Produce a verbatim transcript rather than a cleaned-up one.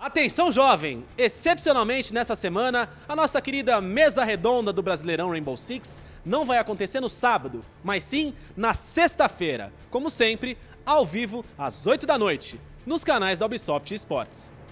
Atenção jovem! Excepcionalmente nessa semana, a nossa querida mesa redonda do Brasileirão Rainbow Six não vai acontecer no sábado, mas sim na sexta-feira, como sempre, ao vivo às oito da noite, nos canais da Ubisoft Esportes.